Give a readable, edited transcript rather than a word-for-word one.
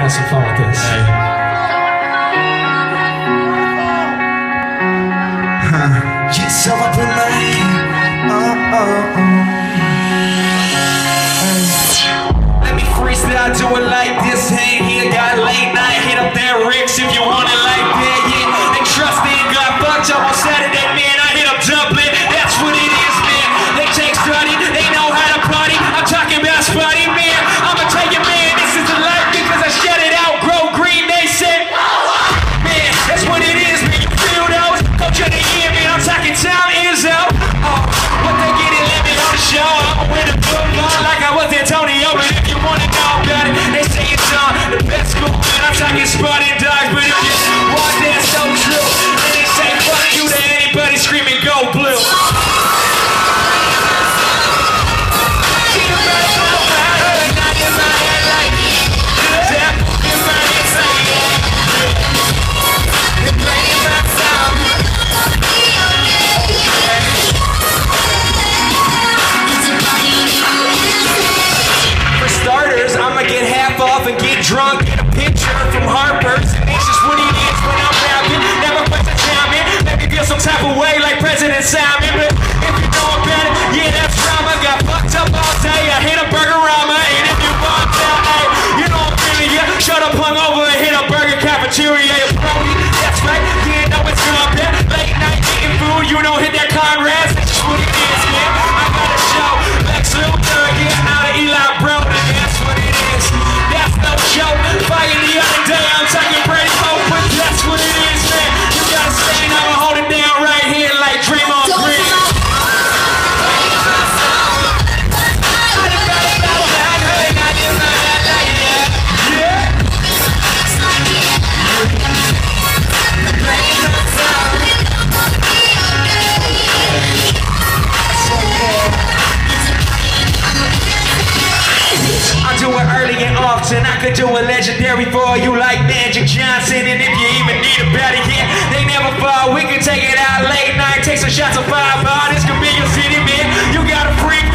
have some fun with this. Yes, so I put my Let me freestyle, do it like this. Hey, here, got late night, hit up that Ricks if you want it like that. Yeah, they trust me, got fucked up on Saturday, man. I hit up Dublin, that's what it is, man. They take study, they know how to party. I'm talking about spotty, man. I'ma tell you, man, this is the life because I shut it out, grow green. They said, man, that's what it is, man. You feel those? Coach of the year, man. I'm talking time is out. What they get it, let me on the show. I'ma win the football like I was Antonio. But if you wanna know about it, they say it's on the best school. Man, I'm talking spotty dogs, but if you want that, so true. And they say fuck you to anybody screaming go blue. And get drunk, get a picture from Harper's, and it's just what it is when I'm rapping. Never put the time in, make me feel some type of way like President Simon. But if you know about it, yeah, that's drama. Got fucked up all day, I hit a burger-rama. And if you want that, hey, you know I'm feeling ya. Shut up, hung over and hit a burger cafeteria. Brody, that's right, yeah, know it's up there. Late night eating food, you know, hit that Conrad's. That's just what it is, man. I got a show, Lex Luthor, yeah, out of Eli Brown, and that's what it is. That's no joke. Fire the other day, I'm talking Brady Hope, but that's what it is, man. You gotta stand up and hold it down right here like Draymond Green. I do it early and often. I could do it legendary for you like Magic Johnson. And if you even need a better hit, they never fall. We can take it out late night, take some shots of 5 ball. This could be your city, man. You got a freak.